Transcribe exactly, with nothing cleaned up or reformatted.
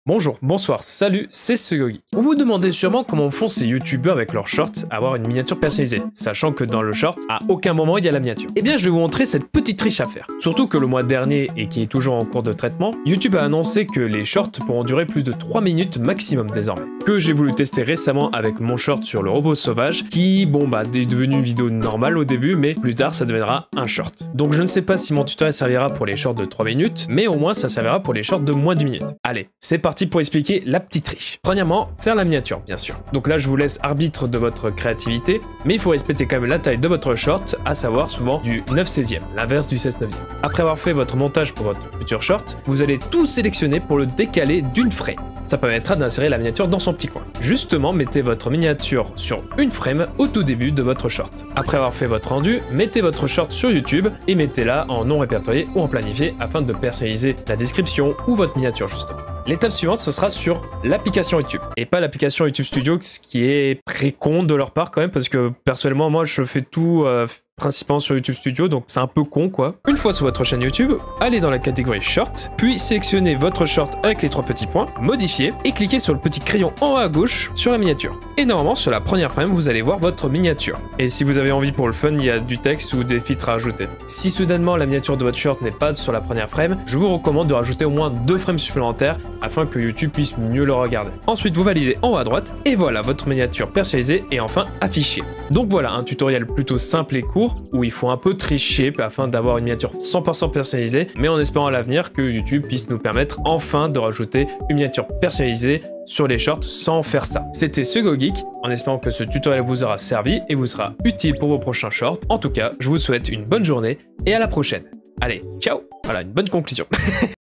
Bonjour, bonsoir, salut, c'est Segogeek. Vous vous demandez sûrement comment font ces youtubeurs avec leurs shorts à avoir une miniature personnalisée, sachant que dans le short, à aucun moment il y a la miniature. Eh bien je vais vous montrer cette petite triche à faire. Surtout que le mois dernier, et qui est toujours en cours de traitement, YouTube a annoncé que les shorts pourront durer plus de trois minutes maximum désormais. Que j'ai voulu tester récemment avec mon short sur le robot sauvage, qui, bon bah, est devenu une vidéo normale au début, mais plus tard ça deviendra un short. Donc je ne sais pas si mon tutoriel servira pour les shorts de trois minutes, mais au moins ça servira pour les shorts de moins d'une minute. Allez, c'est parti pour expliquer la petite triche. Premièrement, faire la miniature, bien sûr. Donc là, je vous laisse arbitre de votre créativité, mais il faut respecter quand même la taille de votre short, à savoir souvent du neuf seizième, l'inverse du seize neuvième. Après avoir fait votre montage pour votre futur short, vous allez tout sélectionner pour le décaler d'une frame. Ça permettra d'insérer la miniature dans son petit coin. Justement, mettez votre miniature sur une frame au tout début de votre short. Après avoir fait votre rendu, mettez votre short sur YouTube et mettez-la en non répertorié ou en planifié afin de personnaliser la description ou votre miniature justement. L'étape suivante, ce sera sur l'application YouTube. Et pas l'application YouTube Studio, ce qui est très con de leur part quand même, parce que personnellement, moi, je fais tout euh, principalement sur YouTube Studio, donc c'est un peu con, quoi. Une fois sur votre chaîne YouTube, allez dans la catégorie Short, puis sélectionnez votre short avec les trois petits points, modifiez, et cliquez sur le petit crayon en haut à gauche sur la miniature. Et normalement, sur la première frame, vous allez voir votre miniature. Et si vous avez envie pour le fun, il y a du texte ou des filtres à ajouter. Si soudainement la miniature de votre short n'est pas sur la première frame, je vous recommande de rajouter au moins deux frames supplémentaires afin que YouTube puisse mieux le regarder. Ensuite, vous validez en haut à droite, et voilà, votre miniature personnalisée est enfin affichée. Donc voilà, un tutoriel plutôt simple et court, où il faut un peu tricher afin d'avoir une miniature cent pour cent personnalisée, mais en espérant à l'avenir que YouTube puisse nous permettre enfin de rajouter une miniature personnalisée sur les shorts sans faire ça. C'était Segogeek, en espérant que ce tutoriel vous aura servi et vous sera utile pour vos prochains shorts. En tout cas, je vous souhaite une bonne journée et à la prochaine. Allez, ciao! Voilà, une bonne conclusion.